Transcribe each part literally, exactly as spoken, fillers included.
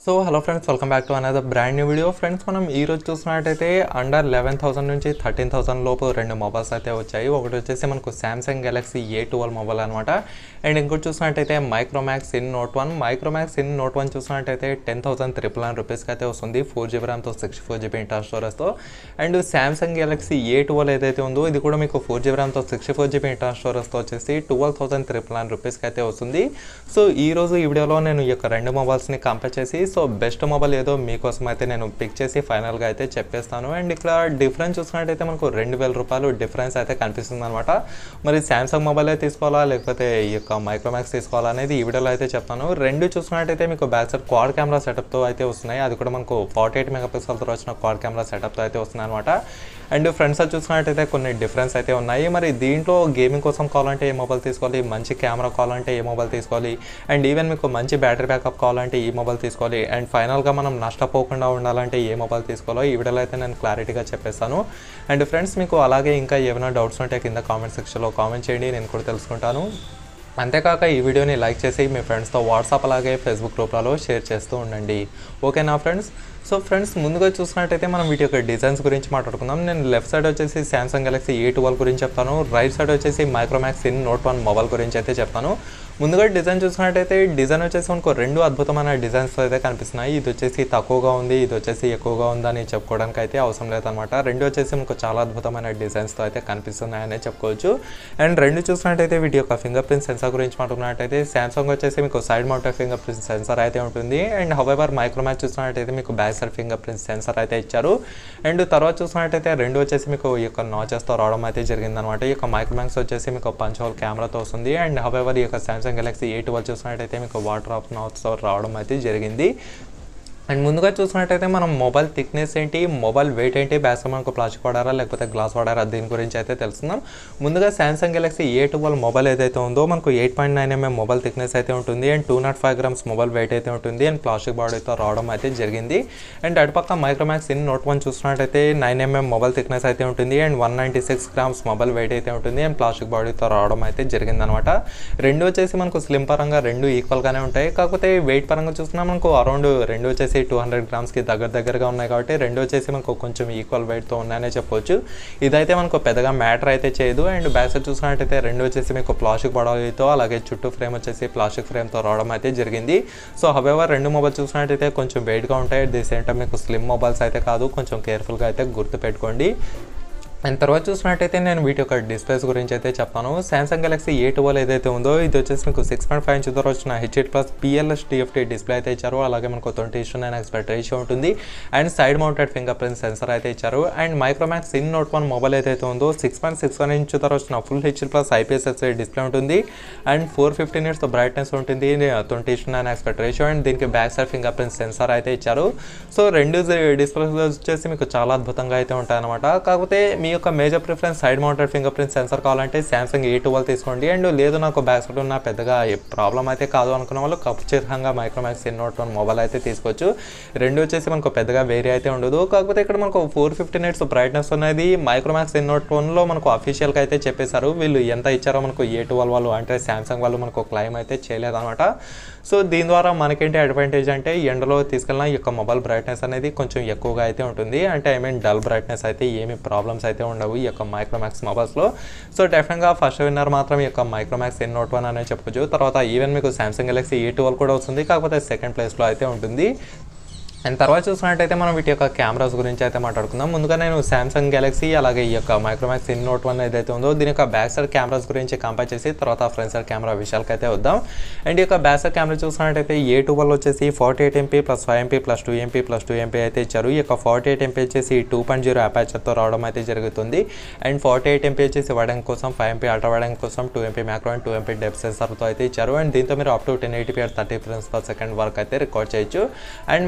So hello friends, welcome back to another brand new video. Friends, మనం ఈరోజు చూసినట్టయితే under eleven thousand నుంచి thirteen thousand లోపు రెండు మొబైల్స్ అయితే వచ్చాయి. ఒకటి వచ్చేసి మనకు Samsung Galaxy A twelve mobile అనమాట. అండ్ ఇంకోటి చూసినట్టయితే Micromax IN Note one Micromax IN Note one చూసినట్టయితే టెన్ థౌసండ్ త్రిపుల్ నైన్ రూపీస్కి అయితే వస్తుంది, ఫోర్ జీబీ ర్యామ్తో సిక్స్టీ ఫోర్ జీబీ ఇంటర్ స్టోరేజ్తో. And Samsung Galaxy A twelve ఏదైతే ఉందో ఇది కూడా మీకు ఫోర్ జీబీ ర్యామ్తో సిక్స్టీ ఫోర్ జీబీ ఇంటర్ స్టోరేజ్తో వచ్చేసి ట్వెల్వ్ థౌసండ్ త్రిపుల్ నైన్ రూపీస్కి అయితే వస్తుంది. సో ఈ రోజు ఈ వీడియోలో నేను ఈ యొక్క రెండు మొబైల్స్ని కంపేర్ చేసి సో బెస్ట్ మొబైల్ ఏదో మీకోసం అయితే నేను పిక్ చేసి ఫైనల్గా అయితే చెప్పేస్తాను. అండ్ ఇక్కడ డిఫరెన్స్ చూసినట్టయితే మనకు రెండు వేల రూపాయలు డిఫరెన్స్ అయితే కనిపిస్తుంది అనమాట. మరి సామ్సంగ్ మొబైల్ అయితే తీసుకోవాలా లేకపోతే ఈ యొక్క మైక్రోమాక్స్ తీసుకోవాలా అనేది ఈ వీడియోలో అయితే చెప్తాను. రెండు చూసినట్టయితే మీకు బ్యాక్ సైడ్ క్వాడ్ కెమెరా సెటప్తో అయితే వస్తున్నాయి. అది కూడా మనకు ఫార్టీ ఎయిట్ మెగా పిక్సెల్తో వచ్చిన క్వాడ్ కెమెరా సెటప్తో అయితే వస్తున్నాయి అనమాట. అండ్ ఫ్రంట్ సైడ్ చూసినట్టయితే కొన్ని డిఫరెన్స్ అయితే ఉన్నాయి. మరి దీంట్లో గేమింగ్ కోసం కావాలంటే ఏ మొబైల్ తీసుకోవాలి, మంచి కెమెరా కావాలంటే ఏ మొబైల్ తీసుకోవాలి, అండ్ ఈవెన్ మీకు మంచి బ్యాటరీ బ్యాకప్ కావాలంటే ఈ మొబైల్ తీసుకోవాలి, అండ్ ఫైనల్గా మనం నష్టపోకుండా ఉండాలంటే ఏ మొబైల్ తీసుకోవాలో ఈ వీడియోలో అయితే నేను క్లారిటీగా చెప్పేస్తాను. అండ్ ఫ్రెండ్స్, మీకు అలాగే ఇంకా ఏమైనా డౌట్స్ ఉంటే కింద కామెంట్ సెక్షన్లో కామెంట్ చేయండి, నేను కూడా తెలుసుకుంటాను. అంతేకాక ఈ వీడియోని లైక్ చేసి మీ ఫ్రెండ్స్తో వాట్సాప్ అలాగే ఫేస్బుక్ గ్రూప్లలో షేర్ చేస్తూ ఉండండి. ఓకేనా ఫ్రెండ్స్? సో ఫ్రెండ్స్, ముందుగా చూసినట్టయితే మనం వీటి యొక్క డిజైన్స్ గురించి మాట్లాడుకుందాం. నేను లెఫ్ట్ సైడ్ వచ్చేసి సామ్సంగ్ గెలాక్సీ ఏ ట్వెల్వ్ గురించి చెప్తాను, రైట్ సైడ్ వచ్చేసి Micromax IN Note one mobile గురించి అయితే చెప్తాను. ముందుగా డిజైన్ చూసినట్టయితే డిజైన్ వచ్చేసి మనకు రెండు అద్భుతమైన డిజైన్స్ అయితే కనిపిస్తున్నాయి. ఇది వచ్చేసి తక్కువగా ఉంది, ఇది వచ్చేసి ఎక్కువగా ఉందని చెప్పుకోవడానికి అయితే అవసరం లేదనమాట. రెండు వచ్చేసి మనకు చాలా అద్భుతమైన డిజైన్స్తో అయితే కనిపిస్తున్నాయనే చెప్పుకోవచ్చు. అండ్ రెండు చూసినట్టయితే వీటి యొక్క ఫింగర్ ప్రింట్ సెన్సార్ గురించి మాట్లాడుకున్నట్టయితే సామ్సంగ్ వచ్చేసి మీకు side mounted fingerprint sensor అయితే ఉంటుంది. అండ్ హౌవెవర్ మైక్రోమాక్స్ చూసినట్టయితే మీకు back side fingerprint sensor అయితే ఇచ్చారు. అండ్ తర్వాత చూసినట్టయితే రెండు వచ్చేసి మీకు ఈ యొక్క నాచెస్తో రావడం అయితే జరిగిందనమాట. ఈ యొక్క మైక్రోమాక్స్ వచ్చేసి మీకు పంచ్ హోల్ కెమెరాతో వస్తుంది. అండ్ హౌవెవర్ ఈ యొక్క సామ్సంగ్ గెలాక్సీ ఏ ట్వెల్వ్ చూసినట్టయితే మీకు వాటర్ ఆఫ్ నాచ్తో రావడం అయితే జరిగింది. అండ్ ముందుగా చూసినట్టయితే మనం మొబైల్ థిక్నెస్ ఏంటి, మొబైల్ వెయిట్ ఏంటి, బ్యాక్ సైడ్ మనకు ప్లాస్టిక్ వాడారా లేకపోతే గ్లాస్ వాడారా దీని గురించి అయితే తెలుసుకుందాం. ముందుగా Samsung Galaxy A twelve mobile ఏదైతే ఉందో మనకు eight point nine mm mobile thickness అయితే ఉంటుంది. And two naught five grams mobile weight అయితే ఉంటుంది. అండ్ ప్లాస్టిక్ బాడీతో రావడం అయితే జరిగింది. అండ్ అటుపక్క మైక్రోమాక్స్ ఇన్ నోట్ వన్ చూసినట్టయితే నైన్ ఎంఎం మొబైల్ థిక్నెస్ అయితే ఉంటుంది. And one ninety six grams mobile weight అయితే ఉంటుంది. అండ్ ప్లాస్టిక్ బాడీతో రావడం అయితే జరిగింది అనమాట. రెండు వచ్చేసి మనకు స్లిమ్ పరంగా రెండు ఈక్వల్గానే ఉంటాయి. కాకపోతే వెయిట్ పరంగా చూసినా మనకు అరౌండ్ రెండు వచ్చేసి టూ హండ్రెడ్ గ్రామ్స్కి దగ్గర దగ్గరగా ఉన్నాయి. కాబట్టి రెండు వచ్చేసి మనకు కొంచెం ఈక్వల్ వెయిట్తో ఉన్నాయనే చెప్పొచ్చు. ఇదైతే మనకు పెద్దగా మ్యాటర్ అయితే చేయదు. అండ్ బ్యాక్ సైడ్ చూసినట్టయితే రెండు వచ్చేసి మీకు ప్లాస్టిక్ బాడీతో అలాగే చుట్టూ ఫ్రేమ్ వచ్చేసి ప్లాస్టిక్ ఫ్రేమ్తో రావడం అయితే జరిగింది. సో హౌవెవర్ రెండు మొబైల్ చూసినట్టయితే కొంచెం వెయిట్గా ఉంటాయి. ది సేమ్ టైం మీకు స్లిమ్ మొబైల్స్ అయితే కాదు, కొంచెం కేర్ఫుల్గా అయితే గుర్తుపెట్టుకోండి. అండ్ తర్వాత చూసినట్టయితే నేను వీటి యొక్క డిస్ప్లేస్ గురించి అయితే చెప్తాను. సామ్సంగ్ గెలాక్సీ ఏ ట్వెల్వ్ ఏదైతే ఉందో ఇది వచ్చేసి మీకు సిక్స్ పాయింట్ ఫైవ్ ఇంచ్ ద్వారా వచ్చిన H eight plus PLS TFT display అయితే ఇచ్చారు. అలాగే మనకు twenty is to nine aspect ratio ఉంటుంది. And side mounted fingerprint sensor అయితే ఇచ్చారు. And Micromax IN Note one mobile ఏదైతే ఉందో six point six one inch ద్వారా వచ్చిన full H plus IPS display ఉంటుంది. And four fifty nits brightness ఉంటుంది, twenty is to nine aspect ratio. And దీనికి back side fingerprint sensor అయితే ఇచ్చారు. So రెండు డిస్ప్లేస్ వచ్చేసి మీకు చాలా అద్భుతంగా అయితే ఉంటాయి అనమాట. కాకపోతే మీ యొక్క major preference side mounted fingerprint sensor కావాలంటే సామ్సంగ్ ఏ ట్వెల్వ్ తీసుకోండి. అండ్ లేదు నాకు బ్యాక్ సైడ్ ఉన్న పెద్దగా ప్రాబ్లం అయితే కాదు అనుకున్న వాళ్ళు ఖచ్చితంగా Micromax IN Note one mobile అయితే తీసుకోవచ్చు. రెండు వచ్చేసి మనకు పెద్దగా వేరే అయితే ఉండదు. కాకపోతే ఇక్కడ మనకు ఫోర్ ఫిఫ్టీ నిట్స్ బ్రైట్నెస్ అనేది మైక్రోమాక్స్ ఇన్ నోట్ వన్లో మనకు అఫీషియల్గా అయితే చెప్పేశారు. వీళ్ళు ఎంత ఇచ్చారో మనకు ఏ ట్వెల్వ్ వాళ్ళు అంటే సామ్సంగ్ వాళ్ళు మనకు క్లైమ్ అయితే చేయలేదన్నమాట. సో దీని ద్వారా మనకేంటి అడ్వాంటేజ్ అంటే ఎండలో తీసుకెళ్ళిన ఈ యొక్క మొబైల్ బ్రైట్నెస్ అనేది కొంచెం ఎక్కువగా అయితే ఉంటుంది. అంటే ఐ మీన్ డల్ బ్రైట్నెస్ అయితే ఏమి ప్రాబ్లమ్స్ అయితే ఉండవు ఈ యొక్క మైక్రోమాక్స్ మొబైల్స్లో. సో డెఫినెట్గా ఫస్ట్ విన్నర్ మాత్రం ఈ యొక్క మైక్రోమాక్స్ ఇన్ నోట్ వన్ అనే చెప్పొచ్చు. తర్వాత ఈవెన్ మీకు సామ్సంగ్ గెలాక్సీ ఏ ట్వెల్వ్ కూడా వస్తుంది, కాకపోతే సెకండ్ ప్లేస్లో అయితే ఉంటుంది. అండ్ తర్వాత చూసినట్టయితే మనం వీటి యొక్క కెమెరాస్ గురించి అయితే మాట్లాడుకుందాం. ముందుగా నేను సామ్సంగ్ గెలాక్సీ అలాగే ఈ యొక్క మైక్రోమాక్స్ ఇన్ నోట్ వన్ ఏదైతే ఉందో దీని యొక్క బ్యాక్ సైడ్ కెమెరాస్ గురించి కంపేర్ చేసి తర్వాత ఫ్రంట్ సైడ్ కెమెరా విషయాలకు అయితే వద్దాం. అండ్ ఈ యొక్క బ్యాక్ సైడ్ కెమెరా చూసినట్టయితే ఏ ట్వెల్వ్ వచ్చేసి forty eight MP plus five MP plus two MP plus two MP అయితే ఇచ్చారు. ఈ యొక్క ఫార్టీ ఎయిట్ ఎంపీ వచ్చేసి టూ పాయింట్ జీరో అపాచర్తో రావడం అయితే జరుగుతుంది. అండ్ ఫార్టీ ఎయిట్ ఎంపీ వచ్చేసి వైడింగ్ కోసం, ఫైవ్ ఎంపీ అల్ట్రా వైడింగ్ కోసం, two MP macro and two MP depth సెన్సర్తో అయితే ఇచ్చారు. అండ్ దీంతో మీరు up to ten eighty P thirty frames per second వరకు అయితే రికార్డ్ చేయొచ్చు. And Micromax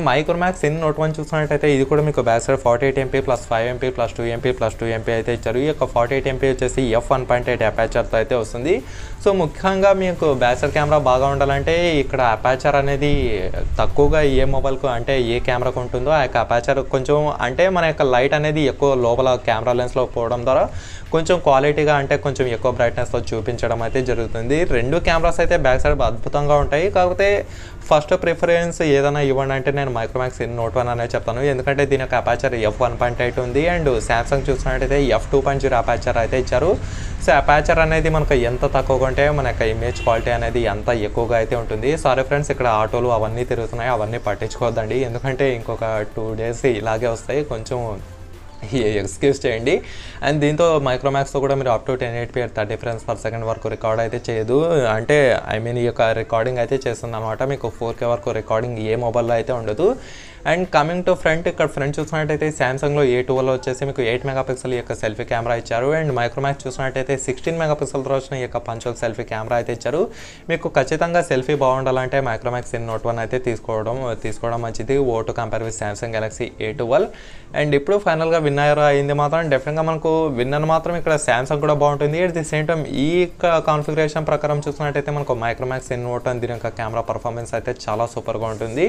Micromax IN Note one చూసినట్టయితే ఇది కూడా మీకు back side forty eight MP plus five MP plus two MP plus two MP అయితే ఇచ్చారు. ఈ యొక్క ఫార్టీ ఎయిట్ ఎంపీ వచ్చేసి ఎఫ్ వన్ పాయింట్ ఎయిట్ అపాచర్తో అయితే వస్తుంది. సో ముఖ్యంగా మీకు బ్యాక్ సైడ్ కెమెరా బాగా ఉండాలంటే ఇక్కడ అపాచర్ అనేది తక్కువగా ఏ మొబైల్కు అంటే ఏ కెమెరాకు ఉంటుందో ఆ యొక్క అపాచర్ కొంచెం అంటే మన యొక్క లైట్ అనేది ఎక్కువ లోపల కెమెరా లెన్స్లో పోవడం ద్వారా కొంచెం క్వాలిటీగా అంటే కొంచెం ఎక్కువ బ్రైట్నెస్తో చూపించడం అయితే జరుగుతుంది. రెండు కెమెరాస్ అయితే బ్యాక్ సైడ్ అద్భుతంగా ఉంటాయి. కాకపోతే ఫస్ట్ ప్రిఫరెన్స్ ఏదైనా ఇవ్వండి అంటే నేను మైక్రోమాక్స్ ఇన్ నోట్ వన్ అనేది చెప్తాను. ఎందుకంటే దీని యొక్క aperture F one point eight ఉంది అండ్ శాంసంగ్ చూసినట్టయితే F two point zero aperture అయితే ఇచ్చారు. సో అపాచర్ అనేది మనకు ఎంత తక్కువగా ఉంటే మన యొక్క ఇమేజ్ క్వాలిటీ అనేది ఎంత ఎక్కువగా అయితే ఉంటుంది. సారీ ఫ్రెండ్స్, ఇక్కడ ఆటోలు అవన్నీ తిరుగుతున్నాయి, అవన్నీ పట్టించుకోవద్దండి. ఎందుకంటే ఇంకొక టూ డేస్ ఇలాగే వస్తాయి, కొంచెం ఎక్స్క్యూజ్ చేయండి. అండ్ దీంతో మైక్రోమాక్స్తో కూడా మీరు up to ten eight p thirty frames per second వరకు రికార్డ్ అయితే చేయదు. అంటే ఐ మీన్ ఈ యొక్క రికార్డింగ్ అయితే చేస్తుంది అనమాట. మీకు ఫోర్ కే వరకు రికార్డింగ్ ఏ మొబైల్లో అయితే ఉండదు. అండ్ కమింగ్ టు ఫ్రంట్, ఇక్కడ ఫ్రంట్ చూసినట్టయితే శాంసంగ్లో ఏ ట్వెల్వ్ వచ్చేసి మీకు ఎయిట్ మెగాపిక్సెల్ యొక్క సెల్ఫీ కెమెరా ఇచ్చారు. అండ్ మైక్రోమాక్స్ చూసినట్టయితే సిక్స్టీన్ మెగాపిక్సెల్తో వచ్చిన ఈ యొక్క పంచోల్ సెల్ఫీ కెమెరా అయితే ఇచ్చారు. మీకు ఖచ్చితంగా సెల్ఫీ బాగుండాలంటే మైక్రోమాక్స్ ఇన్ నోట్ వన్ అయితే తీసుకోవడం తీసుకోవడం మంచిది ఓ to compare with Samsung Galaxy A twelve. And ఇప్పుడు ఫైనల్గా విన్నర్ అయింది మాత్రం డెఫినెట్గా మనకు విన్నర్ మాత్రం ఇక్కడ శాంసంగ్ కూడా బాగుంటుంది. అట్ ది సేమ్ టైం ఈ యొక్క కాన్ఫిగరేషన్ ప్రకారం చూసినట్టయితే మనకు మైక్రోమాక్స్ ఇన్ నోట్ వన్ దీని యొక్క కెమెరా పర్ఫార్మెన్స్ అయితే చాలా సూపర్గా ఉంటుంది.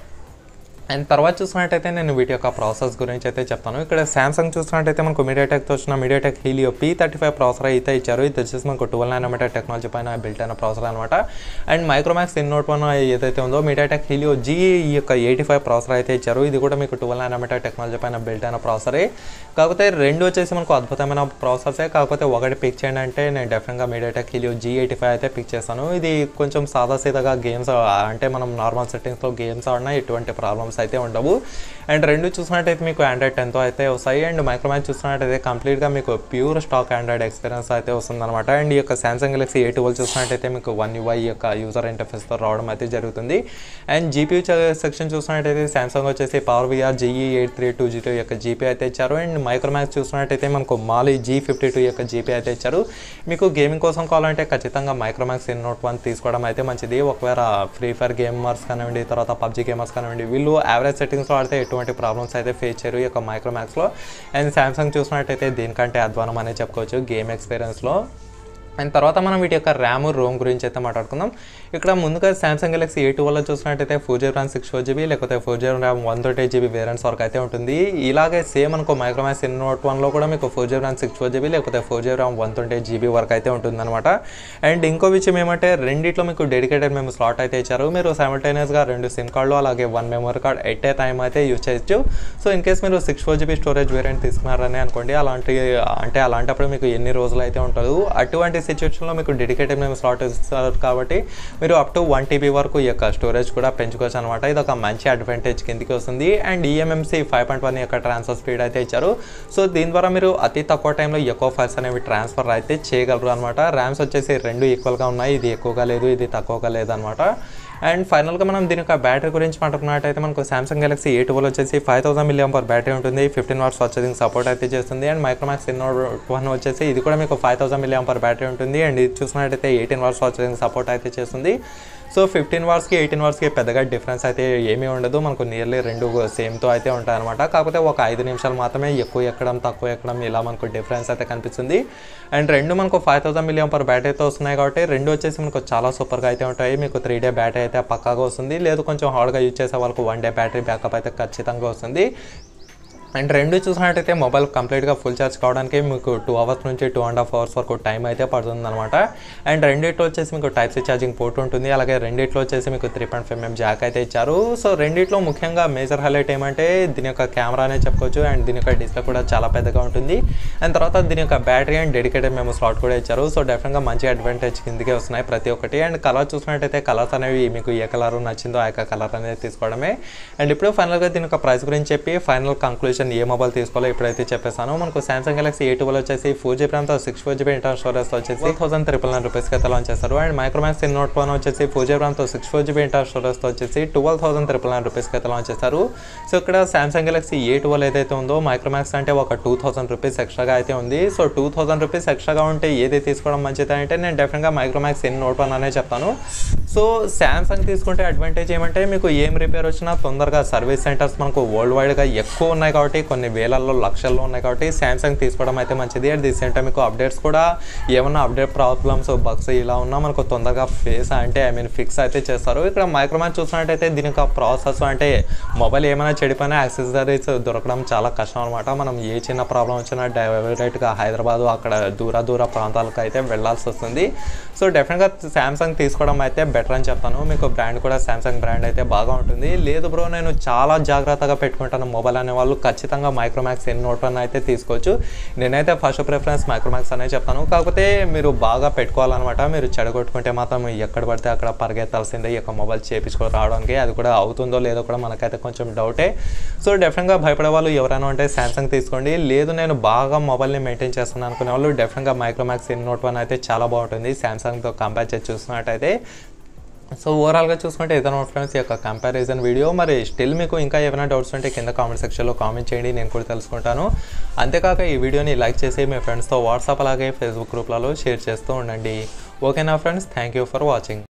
అండ్ తర్వాత చూసినట్టయితే నేను వీటి యొక్క ప్రాసెస్ గురించి అయితే చెప్తాను. ఇక్కడ శాంసంగ్ చూసినట్టయితే మనకు మీడియాటెక్తో వచ్చిన MediaTek Helio P thirty five processor అయితే ఇచ్చారు. ఇది వచ్చేసి మనకు ట్వెల్వ్ నానోమీటర్ టెక్నాలజీ పైన బిల్ట్ అయిన ప్రాసెసర్ అనమాట. And Micromax IN Note one ఏదైతే ఉందో మీడియాటెక్ హీలియో జీ ఈ యొక్క ఎయిటీ ఫైవ్ ప్రాసెసర్ అయితే ఇచ్చారు. ఇది కూడా మీకు ట్వెల్వ్ నానోమీటర్ టెక్నాలజీ పైన బిల్ట్ అయిన ప్రాసెసరే. కాకపోతే రెండు వచ్చేసి మనకు అద్భుతమైన ప్రాసెసే. కాకపోతే ఒకటి పిక్ చేయండి అంటే నేను డెఫినెట్గా MediaTek Helio G eighty five అయితే పిక్ చేస్తాను. ఇది కొంచెం సాదాసీదాగా గేమ్స్ అంటే మనం నార్మల్ సెట్టింగ్స్లో గేమ్స్ ఆడినా ఎటువంటి ప్రాబ్లమ్స్ అయితే ఉండవు. అండ్ రెండు చూసినట్టయితే మీకు ఆండ్రాయిడ్ టెన్తో అయితే వస్తాయి. అండ్ మైక్రోమాక్స్ చూసినట్టయితే కంప్లీట్గా మీకు ప్యూర్ స్టాక్ ఆండ్రాయిడ్ ఎక్స్పీరియన్స్ అయితే వస్తుందన్నమాట. అండ్ ఈ యొక్క శాంసంగ్ గెలాక్సీ ఏ ట్వెల్వ్ చూసినట్టయితే మీకు వన్ యూఐ యొక్క యూజర్ ఇంటర్ఫేస్తో రావడం అయితే జరుగుతుంది. అండ్ జీపీ సెక్షన్ చూసినట్టయితే శాంసంగ్ వచ్చేసి power VR GE eight three two zero యొక్క జీపీ అయితే ఇచ్చారు. అండ్ మైక్రోమాక్స్ చూసినట్టయితే మనకు మాలి జీ ఫిఫ్టీ టూ యొక్క జీపీ అయితే ఇచ్చారు. మీకు గేమింగ్ కోసం కావాలంటే ఖచ్చితంగా మైక్రోమాక్స్ ఇన్ నోట్ వన్ తీసుకోవడం అయితే మంచిది. ఒకవేళ ఫ్రీ ఫైర్ గేమర్స్ కానివ్వండి, తర్వాత పబ్జీ గేమర్స్ కానివ్వండి, వీళ్ళు యావరేజ్ సెట్టింగ్స్లో ఆడితే ఎటువంటి ప్రాబ్లమ్స్ అయితే ఫేస్ చేయరు ఈ యొక్క మైక్రోమాక్స్లో. అండ్ శాంసంగ్ చూసినట్టయితే దీనికంటే అధ్వానం అనే చెప్పుకోవచ్చు గేమ్ ఎక్స్పీరియన్స్లో. అండ్ తర్వాత మనం వీటి యొక్క ర్యామ్ రోమ్ గురించి అయితే మాట్లాడుకుందాం. ఇక్కడ ముందుగా శాంసంగ్ గెలాక్సీ ఏ ట్వెల్వ్ వల్ల చూసినట్టయితే four GB RAM six four GB లేకపోతే four GB RAM one thirty eight GB variants వరకు అయితే ఉంటుంది. ఇలాగే సేమ్ అనుకో మైక్రోమాక్స్ ఇన్ నోట్ వన్లో కూడా మీకు four GB RAM six four GB లేకపోతే four GB RAM one twenty eight GB వరకు అయితే ఉంటుందన్నమాట. అండ్ ఇంకో విషయం ఏమంటే రెండిట్లో మీకు డెడికేటెడ్ మేము స్లాట్ అయితే ఇచ్చారు. మీరు సైమల్టేనియస్గా రెండు సిమ్ కార్డులు అలాగే one memory card at a time అయితే యూజ్ చేయొచ్చు. సో ఇన్ కేస్ మీరు six four GB storage variant తీసుకున్నారని అనుకోండి, అలాంటి అంటే అలాంటప్పుడు మీకు ఎన్ని రోజులు అయితే ఉంటుంది. అటువంటి సిచ్యువేషన్లో మీకు డెడికేటెడ్ మేము స్లాట్ ఇస్తారు కాబట్టి మీరు అప్ టు వన్ టీబీ వరకు ఈ యొక్క స్టోరేజ్ కూడా పెంచుకోవచ్చు అనమాట. ఇది ఒక మంచి అడ్వాంటేజ్ కిందకి వస్తుంది. And eMMC five point one యొక్క ట్రాన్స్ఫర్ స్పీడ్ అయితే ఇచ్చారు. సో దీని ద్వారా మీరు అతి తక్కువ టైంలో ఎక్కువ ఫైల్స్ అనేవి ట్రాన్స్ఫర్ అయితే చేయగలరు అనమాట. ర్యామ్స్ వచ్చేసి రెండు ఈక్వల్గా ఉన్నాయి, ఇది ఎక్కువగా లేదు, ఇది తక్కువగా లేదనమాట. అండ్ ఫైనల్గా మనం దీని యొక్క బ్యాటరీ గురించి మాట్లాడుకున్నట్టయితే మనకు శాంసంగ్ గెలాక్సీ ఏ ట్వెల్వ్ వచ్చేసి five thousand milliamp per battery ఉంటుంది. ఫిఫ్టీన్ వాట్స్ ఛార్జింగ్ సపోర్ట్ అయితే చేస్తుంది. And Micromax IN Note one వచ్చేసి ఇది కూడా మీకు five thousand milliamp per battery ఉంటుంది. అండ్ ఇది చూసినట్టయితే ఎయిటీన్ వాట్స్ ఛార్జింగ్ సపోర్ట్ అయితే చేస్తుంది. సో ఫిఫ్టీన్ వాట్స్కి ఎయిటీన్ వాట్స్కి పెద్దగా డిఫరెన్స్ అయితే ఏమీ ఉండదు, మనకు నియర్లీ రెండు సేమ్తో అయితే ఉంటాయన్నమాట. కాకపోతే ఒక ఐదు నిమిషాలు మాత్రమే ఎక్కువ ఎక్కడం తక్కువ ఎక్కడం ఇలా మనకు డిఫరెన్స్ అయితే కనిపిస్తుంది. అండ్ రెండు మనకు ఫైవ్ థౌసండ్ మిలియం పర్ బ్యాటరీతో వస్తున్నాయి కాబట్టి రెండు వచ్చేసి మనకు చాలా సూపర్గా అయితే ఉంటాయి. మీకు త్రీ డే బ్యాటరీ అయితే పక్కాగా వస్తుంది, లేదు కొంచెం హార్డ్గా యూజ్ చేసే వాళ్ళకు వన్ డే బ్యాటరీ బ్యాకప్ అయితే ఖచ్చితంగా వస్తుంది. అండ్ రెండు చూసినట్టయితే మొబైల్ కంప్లీట్గా ఫుల్ ఛార్జ్ కావడానికి మీకు టూ అవర్స్ నుంచి టూ అండ్ హాఫ్ అవర్స్ వరకు టైం అయితే పడుతుంది అనమాట. అండ్ రెండిట్లో వచ్చేసి మీకు టైప్ సి ఛార్జింగ్ పోర్ట్ ఉంటుంది, అలాగే రెండిట్లో వచ్చేసి మీకు three point five mm jack అయితే ఇచ్చారు. సో రెండిట్లో ముఖ్యంగా మేజర్ హైలైట్ ఏమంటే దీని యొక్క కెమెరా అనే చెప్పుకోవచ్చు. అండ్ దీని యొక్క డిస్ప్లే కూడా చాలా పెద్దగా ఉంటుంది. అండ్ తర్వాత దీని యొక్క బ్యాటరీ అండ్ డెడికేటెడ్ మేము స్లాట్ కూడా ఇచ్చారు. సో డెఫినెట్గా మంచి అడ్వాంటేజ్ కిందకే వస్తున్నాయి ప్రతి ఒక్కటి. అండ్ కలర్ చూసినట్టయితే కలర్స్ అనేవి మీకు ఏ కలర్ నచ్చిందో ఆ యొక్క కలర్ అనేది తీసుకోవడమే. అండ్ ఇప్పుడు ఫైనల్గా దీని యొక్క ప్రైస్ గురించి చెప్పి ఫైనల్ కంక్లూజన్ ఏ మొబైల్ తీసుకోవాలో ఇప్పుడైతే చెప్పేసాను. మనకు శాంసంగ్ గెలాక్సీ ఏ ట్వెల్వ్ వచ్చేసి ఫోర్ జీబీ ర్యామ్తో సిక్స్ ఫోర్ జీబీ ఇంటర్నల్ స్టోరేజ్తో వచ్చేసి థౌసండ్ త్రిపుల్ నైన్ రూపీస్కి అయితే లాంచ్ చేస్తారు. And Micromax IN Note one వచ్చేసి ఫోర్ జీబీ ర్యామ్తో సిక్స్ ఫోర్ జీబీ ఇంటర్నల్ స్టోరేజ్తో వచ్చేసి ట్వెల్వ్ థౌసండ్ త్రిపుల్ నైన్ రూపీస్కి అయితే లాంచ్ చేస్తారు. సో ఇక్కడ శాంసంగ్ గెలాక్సీ ఏ ట్వెల్వ్ ఏదైతే ఉందో మైక్రోమాక్స్ అంటే ఒక టూ థౌసండ్ రూపీస్ ఎక్స్ట్రాగా అయితే ఉంది. సో టూ థౌసండ్ రూపీస్ ఎక్స్ట్రాగా ఉంటే ఏది తీసుకోవడం మంచిది అంటే నేను డెఫినెట్గా మైక్రోమాక్స్ ఇన్ నోట్ వన్ అనే చెప్తాను. సో శాంసంగ్ తీసుకుంటే అడ్వాంటేజ్ ఏమంటే మీకు ఏం రిపేర్ వచ్చినా తొందరగా సర్వీస్ సెంటర్స్ మనకు వరల్డ్ వైడ్గా ఎక్కువ ఉన్నాయి కాబట్టి కొన్ని వేలల్లో లక్షల్లో ఉన్నాయి కాబట్టి శాంసంగ్ తీసుకోవడం అయితే మంచిది. అట్ ది సేమ్ టైం మీకు అప్డేట్స్ కూడా ఏమన్నా అప్డేట్ ప్రాబ్లమ్స్ బగ్స్ ఇలా ఉన్నా మనకు తొందరగా ఫేస్ అంటే ఐ మీన్ ఫిక్స్ అయితే చేస్తారు. ఇక్కడ మైక్రోమాక్స్ చూసినట్టయితే దీనికి ప్రాసెస్ అంటే మొబైల్ ఏమైనా చెడిపోయినా యాక్సెసరీస్ దొరకడం చాలా కష్టం అనమాట. మనం ఏ చిన్న ప్రాబ్లం వచ్చినా డైరెక్ట్గా హైదరాబాదు అక్కడ దూర దూర ప్రాంతాలకు అయితే వెళ్ళాల్సి వస్తుంది. సో డెఫినెట్గా శాంసంగ్ తీసుకోవడం అయితే బెటర్ అని చెప్తాను. మీకు బ్రాండ్ కూడా శాంసంగ్ బ్రాండ్ అయితే బాగా ఉంటుంది. లేదు బ్రో నేను చాలా జాగ్రత్తగా పెట్టుకుంటాను మొబైల్ అనే వాళ్ళు ఖచ్చితంగా మైక్రోమాక్స్ ఎన్ నోట్ వన్ అయితే తీసుకోవచ్చు. నేనైతే ఫస్ట్ ప్రిఫరెన్స్ మైక్రోమాక్స్ అనే చెప్తాను. కాకపోతే మీరు బాగా పెట్టుకోవాలన్నమాట. మీరు చెడగొట్టుకుంటే మాత్రం ఎక్కడ పడితే అక్కడ పరిగెత్తాల్సిందే ఈ యొక్క మొబైల్ చేయించుకో రావడానికి. అది కూడా అవుతుందో లేదో కూడా మనకైతే కొంచెం డౌటే. సో డెఫినెట్గా భయపడే వాళ్ళు ఎవరైనా ఉంటే శాంసంగ్ తీసుకోండి. లేదు నేను బాగా మొబైల్ని మెయింటైన్ చేస్తున్నాను అనుకునే వాళ్ళు డెఫినెట్గా మైక్రోమాక్స్ ఎన్ నోట్ వన్ అయితే చాలా బాగుంటుంది శాంసంగ్తో కంపేర్ చేసి చూస్తున్నట్టయితే. సో ఓవరాల్గా చూసుకుంటే ఏదైనా ఫ్రెండ్స్ ఈ యొక్క కంపారిజన్ వీడియో. మరి స్టిల్ మీకు ఇంకా ఏమైనా డౌట్స్ ఉంటే కింద కామెంట్ సెక్షన్లో కామెంట్ చేయండి, నేను కూడా తెలుసుకుంటాను. అంతేకాక ఈ వీడియోని లైక్ చేసి మీ ఫ్రెండ్స్తో వాట్సాప్ అలాగే ఫేస్బుక్ గ్రూప్లలో షేర్ చేస్తూ ఉండండి. ఓకేనా friends, thank you for watching.